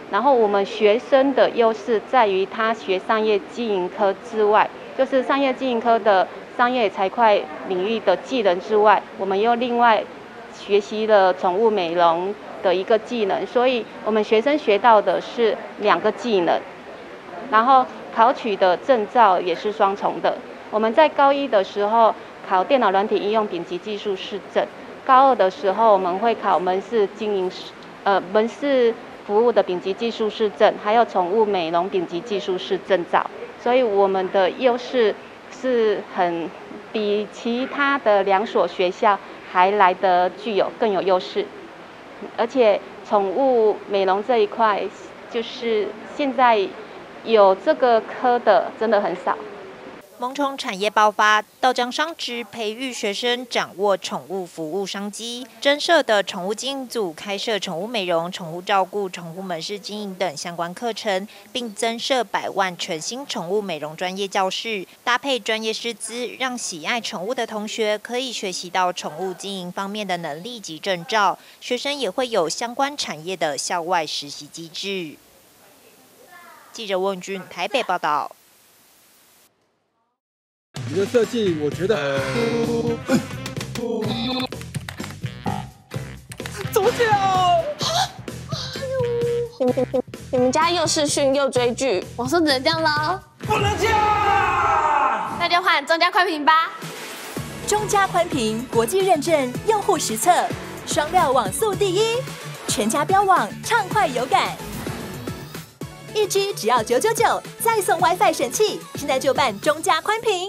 然后我们学生的优势在于他学商业经营科之外，就是商业经营科的商业财会领域的技能之外，我们又另外学习了宠物美容的一个技能，所以我们学生学到的是两个技能，然后考取的证照也是双重的。我们在高一的时候考电脑软体应用丙级技术士证，高二的时候我们会考门市经营呃门市服务的丙级技术士证，还有宠物美容丙级技术士证照，所以我们的优势是很比其他的两所学校还来得具有更有优势，而且宠物美容这一块，就是现在有这个科的真的很少。 萌宠产业爆发，稻江商职培育学生掌握宠物服务商机。增设的宠物经营组开设宠物美容、宠物照顾、宠物门市经营等相关课程，并增设百万全新宠物美容专业教室，搭配专业师资，让喜爱宠物的同学可以学习到宠物经营方面的能力及证照。学生也会有相关产业的校外实习机制。记者温俊台北报道。 你的设计，我觉得，呃， 左脚，你们你们家又视讯又追剧，我说只能这样喽， 不能这样， 那就换中嘉宽屏吧。 中嘉宽屏国际认证，用户实测，双料网速第一，全家标网畅快有感。一 G 只要九九九，再送 WiFi 神器，现在就办中嘉宽屏。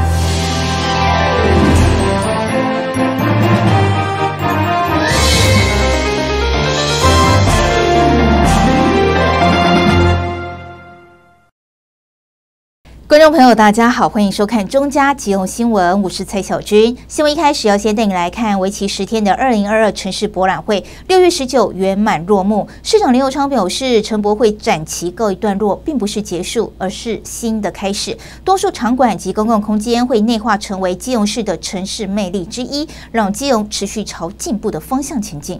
观众朋友，大家好，欢迎收看中嘉即用新闻，我是蔡小军。新闻一开始要先带你来看为期十天的二零二二城市博览会，六月十九圆满落幕。市长林右昌表示，城博会展期告一段落，并不是结束，而是新的开始。多数场馆及公共空间会内化成为基隆市的城市魅力之一，让基隆持续朝进步的方向前进。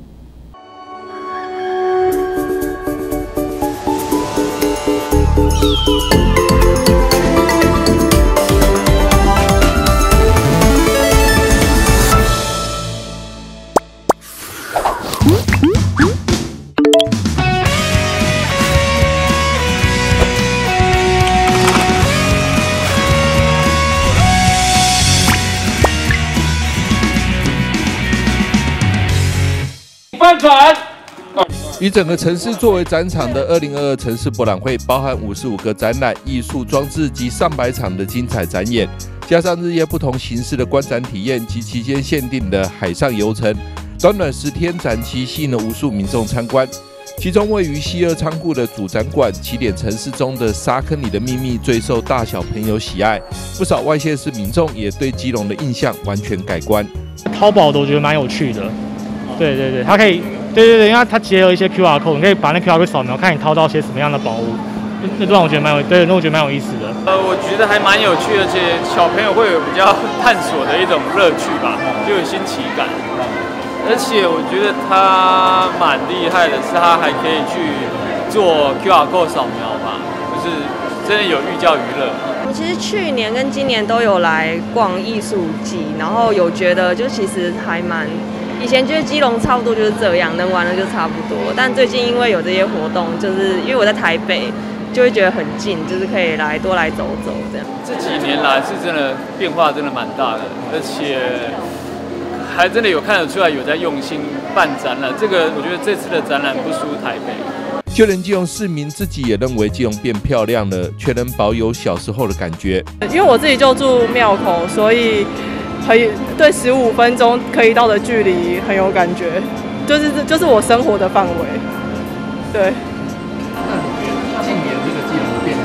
翻船。以整个城市作为展场的二零二二城市博览会，包含五十五个展览、艺术装置及上百场的精彩展演，加上日夜不同形式的观展体验及期间限定的海上游程，短短十天展期吸引了无数民众参观。其中位于西二仓库的主展馆《起点城市中的沙坑里的秘密》最受大小朋友喜爱，不少外县市民众也对基隆的印象完全改观。 淘宝的我觉得蛮有趣的，对对对，它可以。对对对，因为它结合一些 Q R code， 你可以把那 Q R code 扫描，看你掏到些什么样的宝物，那段我觉得蛮有，对，那我觉得蛮有意思的。 呃，我觉得还蛮有趣的，而且小朋友会有比较探索的一种乐趣吧，就有新奇感。而且我觉得它蛮厉害的，是它还可以去做 Q R code 扫描吧，就是真的有寓教于乐。 我其实去年跟今年都有来逛艺术季，然后有觉得就其实还蛮。以前觉得基隆差不多就是这样，能玩的就差不多。但最近因为有这些活动，就是因为我在台北，就会觉得很近，就是可以来多来走走这样。 这几年来是真的变化真的蛮大的，而且还真的有看得出来有在用心办展览。这个我觉得这次的展览不输台北。 就连基隆市民自己也认为基隆变漂亮了，却能保有小时候的感觉。 因为我自己就住庙口，所以。可以对十五分钟可以到的距离很有感觉，就是就是我生活的范围。对。 那你觉得今年这个基隆的变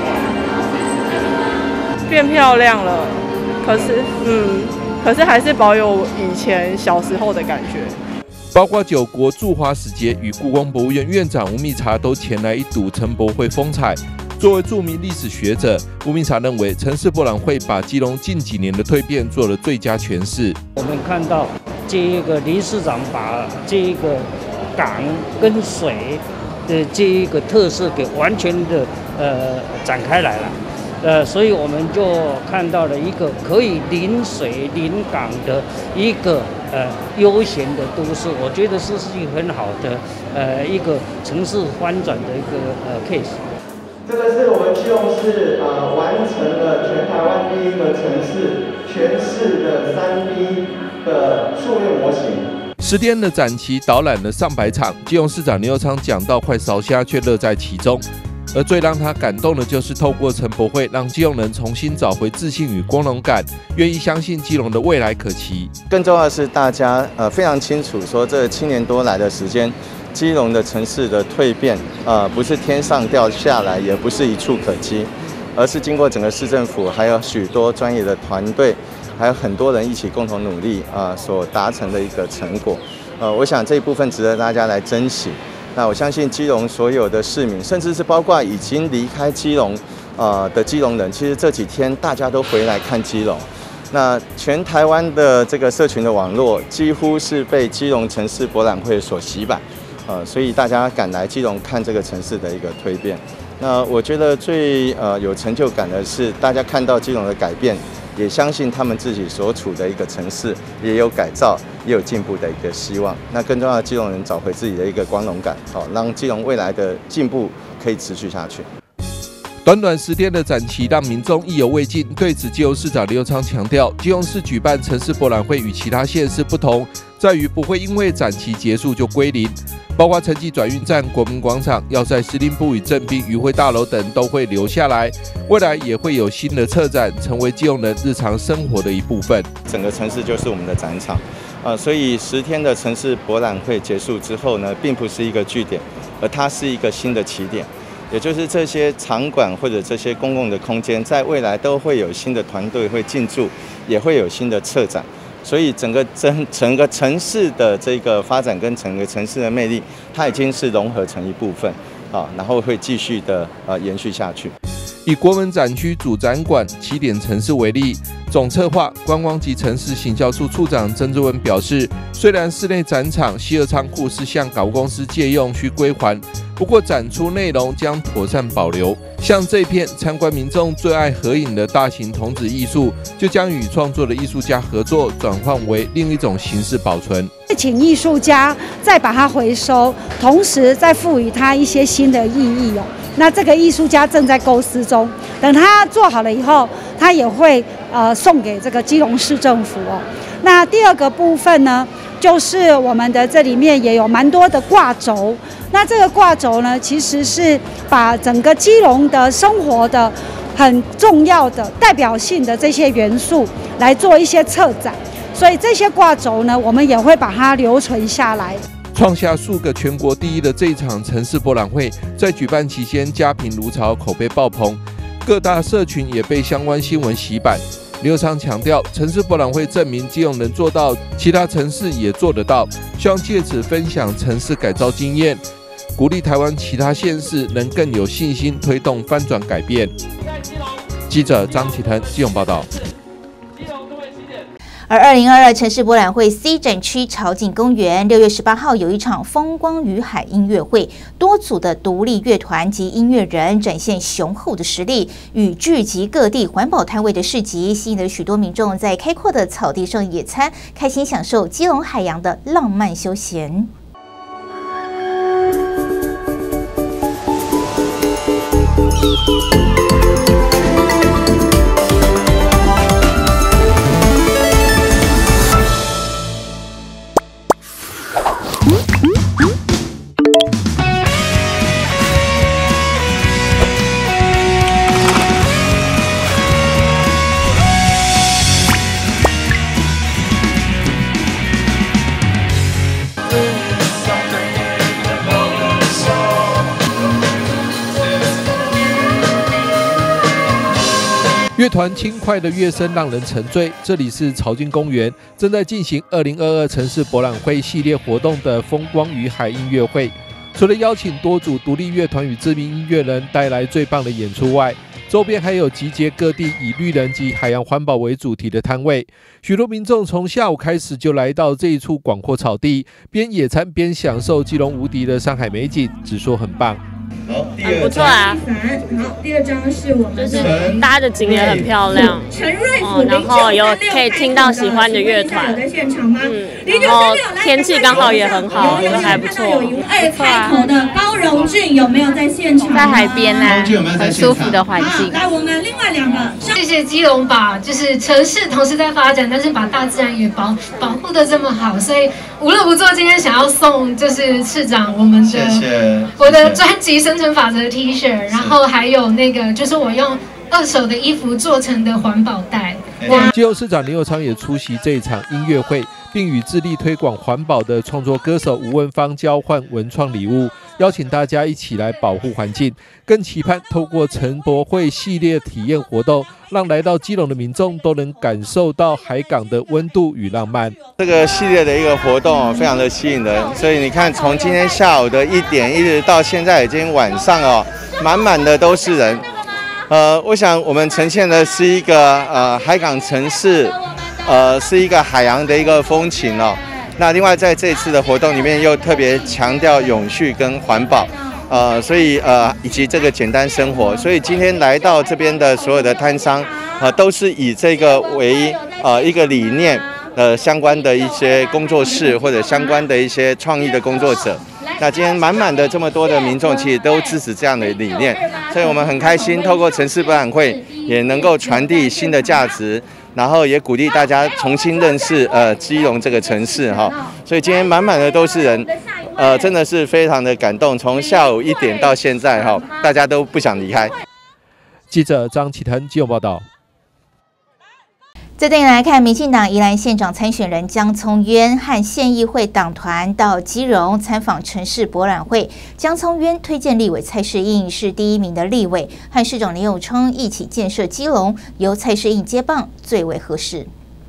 化？ 变漂亮了，可是嗯，可是还是保有以前小时候的感觉。 包括九国驻华使节与故宫博物院院长吴密察都前来一睹城博会风采。作为著名历史学者，吴密察认为城市博览会把基隆近几年的蜕变做了最佳诠释。 我们看到这一个理事长把这一个港跟水的这一个特色给完全的呃展开来了。呃，所以我们就看到了一个可以临水临港的一个呃悠闲的都市，我觉得这是一个很好的呃一个城市翻转的一个呃 case。 这个是我们基隆市呃完成了全台湾第一个城市全市的 三 D 的数位模型。 十天的展期导览了上百场，基隆市长林右昌讲到快烧瞎，却乐在其中。而最让他感动的就是透过陈博会，让基隆人重新找回自信与光荣感，愿意相信基隆的未来可期。 更重要的是，大家呃非常清楚说，这七年多来的时间，基隆的城市的蜕变，呃不是天上掉下来，也不是一触可及，而是经过整个市政府还有许多专业的团队，还有很多人一起共同努力啊、呃、所达成的一个成果。呃，我想这一部分值得大家来珍惜。那我相信基隆所有的市民，甚至是包括已经离开基隆呃的基隆人，其实这几天大家都回来看基隆。那全台湾的这个社群的网络几乎是被基隆城市博览会所洗版，呃，所以大家赶来基隆看这个城市的一个蜕变。那我觉得最呃有成就感的是，大家看到基隆的改变，也相信他们自己所处的一个城市也有改造，也有进步的一个希望。那更重要的，基隆人找回自己的一个光荣感，好，让基隆未来的进步可以持续下去。 短短十天的展期，让民众意犹未尽。对此，基隆市长林右昌强调，基隆市举办城市博览会与其他县市不同，在于不会因为展期结束就归零。包括城际转运站、国民广场、要塞司令部与正滨渔会大楼等都会留下来，未来也会有新的策展，成为基隆人日常生活的一部分。 整个城市就是我们的展场，呃，所以十天的城市博览会结束之后呢，并不是一个据点，而它是一个新的起点。也就是这些场馆或者这些公共的空间，在未来都会有新的团队会进驻，也会有新的策展。所以整个整整个城市的这个发展跟整个城市的魅力，它已经是融合成一部分啊，然后会继续的呃延续下去。 以国门展区主展馆起点城市为例，总策划观光及城市行销处处长曾志文表示，虽然室内展场西二仓库是向港务公司借用需归还，不过展出内容将妥善保留。像这片参观民众最爱合影的大型铜纸艺术，就将与创作的艺术家合作，转换为另一种形式保存。 请艺术家再把它回收，同时再赋予它一些新的意义哦。那这个艺术家正在构思中，等他做好了以后，他也会呃送给这个基隆市政府哦。那第二个部分呢，就是我们的这里面也有蛮多的挂轴。那这个挂轴呢，其实是把整个基隆的生活的很重要的代表性的这些元素来做一些策展，所以这些挂轴呢，我们也会把它留存下来。 创下数个全国第一的这一场城市博览会，在举办期间家贫如潮，口碑爆棚，各大社群也被相关新闻洗版。林右昌强调，城市博览会证明基隆能做到，其他城市也做得到，希望借此分享城市改造经验，鼓励台湾其他县市能更有信心推动翻转改变。记者张启腾基隆报道。 而二零二二城市博览会 C 展区潮境公园六月十八号有一场风光与海音乐会，多组的独立乐团及音乐人展现雄厚的实力，与聚集各地环保摊位的市集，吸引了许多民众在开阔的草地上野餐，开心享受基隆海洋的浪漫休闲。 乐团轻快的乐声让人沉醉。这里是潮境公园，正在进行二零二二城市博览会系列活动的风光与海音乐会。除了邀请多组独立乐团与知名音乐人带来最棒的演出外， 周边还有集结各地以绿能及海洋环保为主题的摊位。许多民众从下午开始就来到这一处广阔草地，边野餐边享受基隆无敌的山海美景，只说很棒。 好，很不错啊。好，第二张是我们就是搭的景也很漂亮，哦，然后有可以听到喜欢的乐团，嗯，然后天气刚好也很好，都还不错。 二开头的高荣俊有没有在现场？ 在海边啊，很舒服的环境。 来，我们另外两个， 谢谢基隆把就是城市同时在发展，但是把大自然也保保护的这么好，所以无乐不作今天想要送就是市长我们的谢谢我的专辑生存法则 T 恤，然后还有那个就是我用二手的衣服做成的环保袋。 基隆市长林右昌也出席这一场音乐会，并与致力推广环保的创作歌手吴文芳交换文创礼物，邀请大家一起来保护环境，更期盼透过城博会系列体验活动，让来到基隆的民众都能感受到海港的温度与浪漫。 这个系列的一个活动非常的吸引人，所以你看，从今天下午的一点一直到现在已经晚上哦，满满的都是人。呃，我想我们呈现的是一个呃海港城市，呃是一个海洋的一个风情哦。那另外在这次的活动里面又特别强调永续跟环保。呃，所以呃，以及这个简单生活，所以今天来到这边的所有的摊商，呃，都是以这个为呃一个理念，呃，相关的一些工作室或者相关的一些创意的工作者。那今天满满的这么多的民众，其实都支持这样的理念，所以我们很开心，透过城市博览会也能够传递新的价值。然后也鼓励大家重新认识呃基隆这个城市哈，所以今天满满的都是人，呃，真的是非常的感动。从下午一点到现在哈，大家都不想离开。 记者张启腾基隆报道。 再带你来看，民进党宜兰县长参选人江聪渊和县议会党团到基隆参访城市博览会。江聪渊推荐立委蔡适应是第一名的立委，和市长林右昌一起建设基隆，由蔡适应接棒最为合适。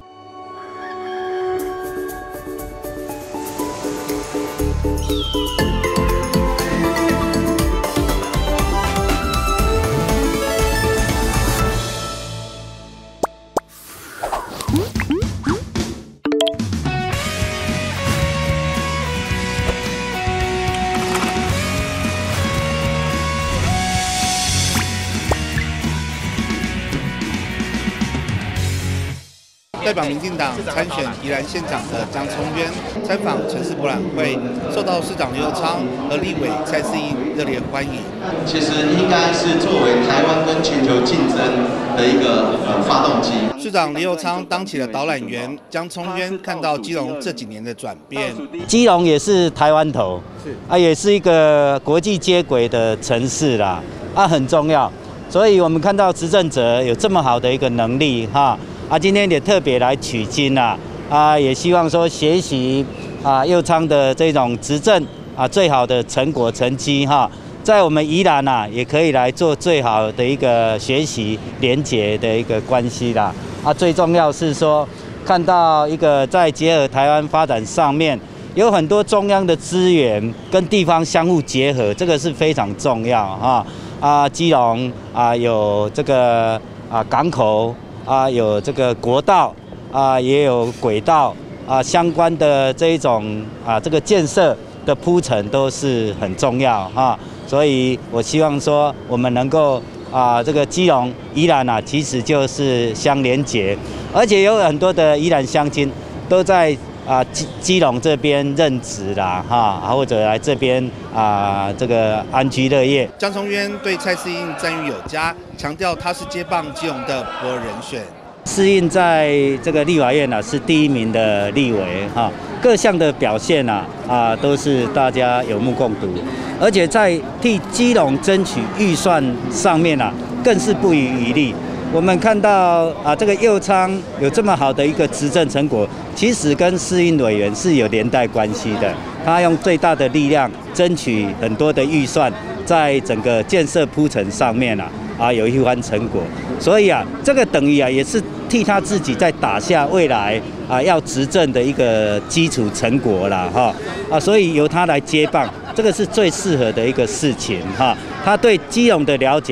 代表民进党参选宜兰县长的江聪渊参访城市博览会，受到市长林右昌和立委蔡适应热烈欢迎。 其实应该是作为台湾跟全球竞争的一个呃发动机。 市长林右昌当起了导览员，江聪渊看到基隆这几年的转变。 基隆也是台湾头，啊，也是一个国际接轨的城市啦，啊，很重要。所以我们看到执政者有这么好的一个能力哈。啊，今天也特别来取经啦，啊，也希望说学习啊右昌的这种执政啊最好的成果成绩哈，在我们宜兰啊也可以来做最好的一个学习连结的一个关系啦。啊，最重要是说看到一个在结合台湾发展上面有很多中央的资源跟地方相互结合，这个是非常重要哈。啊，基隆啊有这个啊港口。啊，有这个国道啊，也有轨道啊，相关的这一种啊，这个建设的铺陈都是很重要哈。所以我希望说，我们能够啊，这个基隆、宜兰啊，其实就是相连结，而且有很多的宜兰乡亲都在啊基基隆这边任职啦哈，或者来这边啊这个安居乐业。 江聪渊对蔡适应赞誉有加，强调他是接棒基隆的不二人选。 适应在这个立法院啊是第一名的立委哈，各项的表现啊啊都是大家有目共睹，而且在替基隆争取预算上面啊更是不遗余力。我们看到啊，这个右昌有这么好的一个执政成果，其实跟适应委员是有连带关系的。他用最大的力量争取很多的预算，在整个建设铺陈上面啊，啊有一番成果。所以啊，这个等于啊也是替他自己在打下未来啊要执政的一个基础成果啦哈啊，所以由他来接棒，这个是最适合的一个事情哈。他对基隆的了解。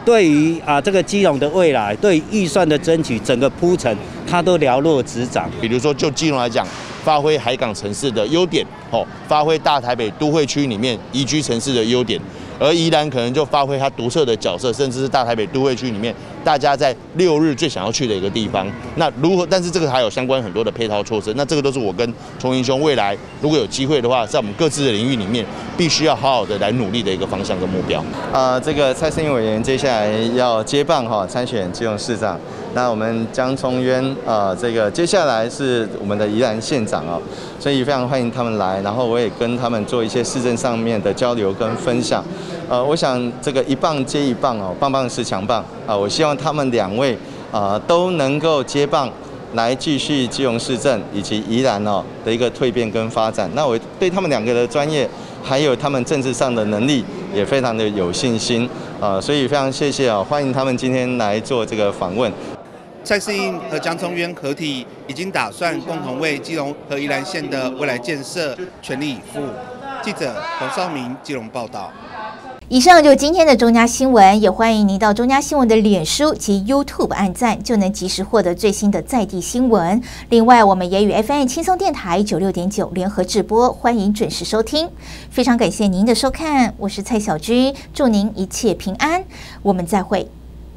对于啊这个基隆的未来，对于预算的争取，整个铺陈，它都了若指掌。 比如说就基隆来讲，发挥海港城市的优点，哦，发挥大台北都会区里面宜居城市的优点。而宜兰可能就发挥它独特的角色，甚至是大台北都会区里面大家在六日最想要去的一个地方。那如何？但是这个还有相关很多的配套措施。那这个都是我跟崇英兄未来如果有机会的话，在我们各自的领域里面，必须要好好的来努力的一个方向跟目标。 呃，这个蔡胜英委员接下来要接棒哈参选基隆市长。那我们江聪渊呃，这个接下来是我们的宜兰县长哦，所以非常欢迎他们来。然后我也跟他们做一些市政上面的交流跟分享。呃，我想这个一棒接一棒哦，棒棒是强棒啊！我希望他们两位啊都能够接棒，来继续基隆市政以及宜兰哦的一个蜕变跟发展。那我对他们两个的专业，还有他们政治上的能力，也非常的有信心啊！所以非常谢谢啊，欢迎他们今天来做这个访问。 蔡世英和江聪渊合体，已经打算共同为基隆和宜兰县的未来建设全力以赴。记者洪少明基隆报道。 以上就是今天的中嘉新闻，也欢迎您到中嘉新闻的脸书及 YouTube 按赞，就能及时获得最新的在地新闻。另外，我们也与 F M 轻松电台九六点九联合直播，欢迎准时收听。非常感谢您的收看，我是蔡小军，祝您一切平安，我们再会。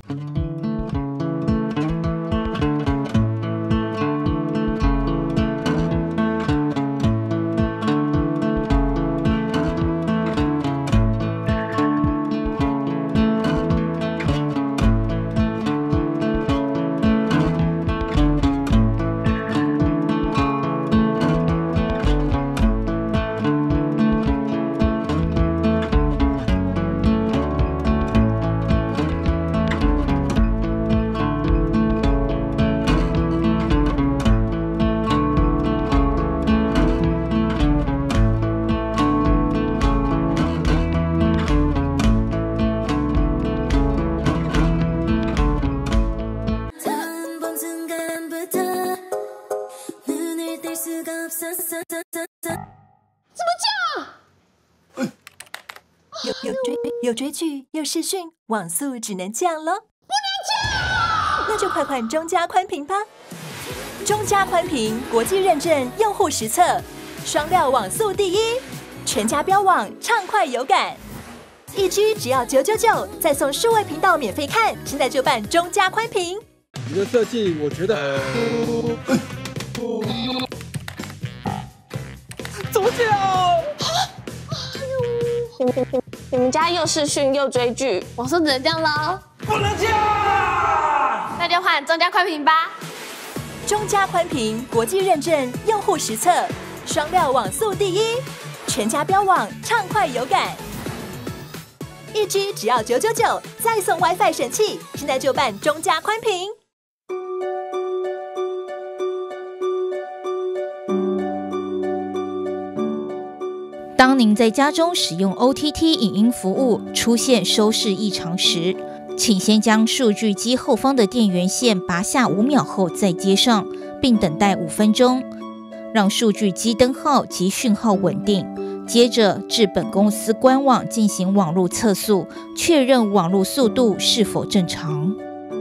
有追剧又视讯，网速只能降咯。不能降，那就快换中嘉宽屏吧。中嘉宽屏国际认证，用户实测，双料网速第一，全家标网畅快有感。一 G 只要九九九，再送数位频道免费看，现在就办中嘉宽屏。 你的设计我觉得，呃、 怎么讲？你们你们家又视讯又追剧，网速只能这样咯。 不能这样， 那就换中嘉宽屏吧。 中嘉宽屏国际认证，用户实测，双料网速第一，全家标网畅快有感。一 G 只要九九九，再送 WiFi 神器，现在就办中嘉宽屏。 当您在家中使用 O T T 影音服务出现收视异常时，请先将数据机后方的电源线拔下五秒后再接上，并等待五分钟，让数据机灯号及讯号稳定。接着至本公司官网进行网络测速，确认网络速度是否正常。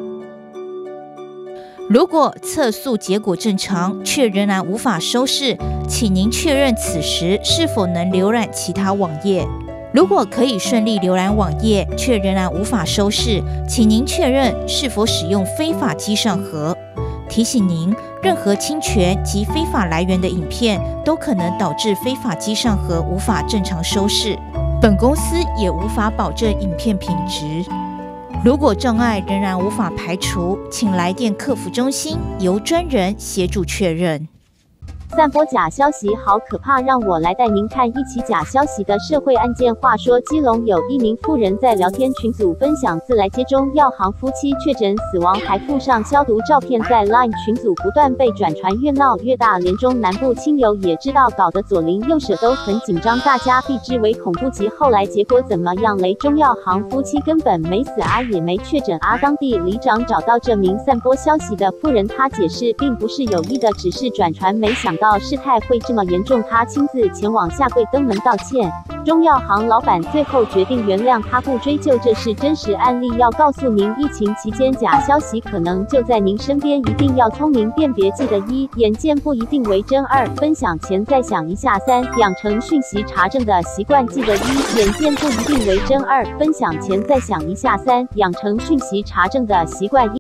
如果测速结果正常，却仍然无法收视，请您确认此时是否能浏览其他网页。如果可以顺利浏览网页，却仍然无法收视，请您确认是否使用非法机上盒。提醒您，任何侵权及非法来源的影片都可能导致非法机上盒无法正常收视，本公司也无法保证影片品质。如果障碍仍然无法排除，请来电客服中心，由专人协助确认。 散播假消息好可怕，让我来带您看一起假消息的社会案件。话说，基隆有一名妇人在聊天群组分享自来接中药行夫妻确诊死亡，还附上消毒照片，在 Line 群组不断被转传，越闹越大。连中南部亲友也知道，搞得左邻右舍都很紧张，大家避之为恐怖级。后来结果怎么样嘞？中药行夫妻根本没死啊，也没确诊啊。当地里长找到这名散播消息的妇人，她解释并不是有意的，只是转传，没想到到事态会这么严重，他亲自前往下跪登门道歉。中药行老板最后决定原谅他，不追究，这是真实案例。要告诉您，疫情期间假消息可能就在您身边，一定要聪明辨别。记得一，眼见不一定为真；二，分享前再想一下；三，养成讯息查证的习惯。记得一，眼见不一定为真；二，分享前再想一下；三，养成讯息查证的习惯。